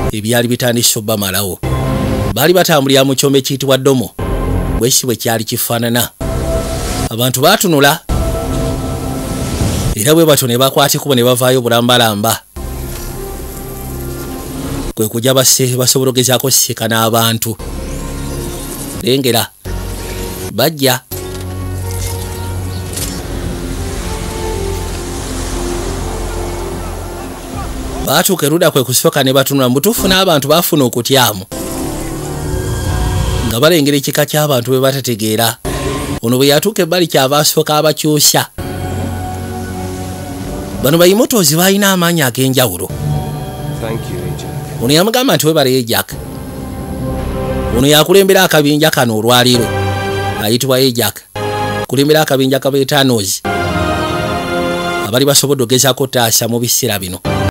ebyali bitandise obbamalawo. Baali batambulira mu kyombe kiyitibwa Domo, bwesi bwe kyali kifaanana. Abantu baatunula era bwe batyo ne bakwata ekkubo ne bavaayo bulambalamba. Kwe kujja basobola okugezaako sika n'abantu. Lengera bajja baatuuka erudda kwe kusooka ne batunula. Mutuufu n'abantu baafuna okutyamu nga balengera ekika ky'abantu bwe batategeera. Ono bwe yatuuka ebbali kyava asooka abakyusa. Bano bayimotoozi baalina amaanyi ag'enjawulo. Ono yamugamba nti webaleyo Jack. Ono yakulembera akabinja kano olwaliro, ayitibwa Jack. Kulembera akabinja kabeetaanozi abali basobodde ogezaako taasa mu biseera bino.